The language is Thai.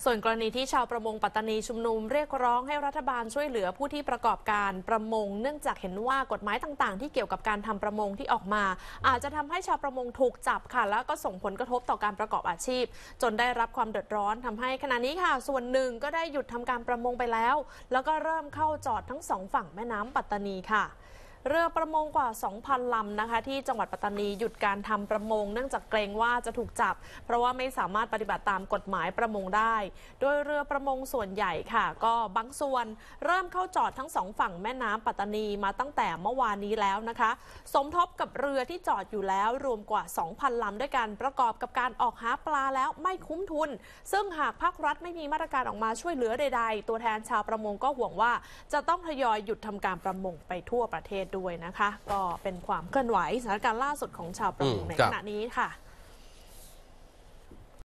ส่วนกรณีที่ชาวประมงปัตตานีชุมนุมเรียกร้องให้รัฐบาลช่วยเหลือผู้ที่ประกอบการประมงเนื่องจากเห็นว่ากฎหมายต่างๆที่เกี่ยวกับการทำประมงที่ออกมาอาจจะทำให้ชาวประมงถูกจับค่ะแล้วก็ส่งผลกระทบต่อการประกอบอาชีพจนได้รับความเดือดร้อนทำให้ขณะนี้ค่ะส่วนหนึ่งก็ได้หยุดทำการประมงไปแล้วก็เริ่มเข้าจอดทั้งสองฝั่งแม่น้ำปัตตานีค่ะเรือประมงกว่า 2,000 ลำนะคะที่จังหวัดปัตตานีหยุดการทำประมงเนื่องจากเกรงว่าจะถูกจับเพราะว่าไม่สามารถปฏิบัติตามกฎหมายประมงได้โดยเรือประมงส่วนใหญ่ค่ะก็บางส่วนเริ่มเข้าจอดทั้งสองฝั่งแม่น้ำปัตตานีมาตั้งแต่เมื่อวานนี้แล้วนะคะสมทบกับเรือที่จอดอยู่แล้วรวมกว่า 2,000 ลำด้วยกันประกอบกับการออกหาปลาแล้วไม่คุ้มทุนซึ่งหากภาครัฐไม่มีมาตรการออกมาช่วยเหลือใดๆตัวแทนชาวประมงก็ห่วงว่าจะต้องทยอยหยุดทำการประมงไปทั่วประเทศด้วยนะคะก็เป็นความเคลื่อนไหวสถานการณ์ล่าสุดของชาวประมงในขณะนี้ค่ะ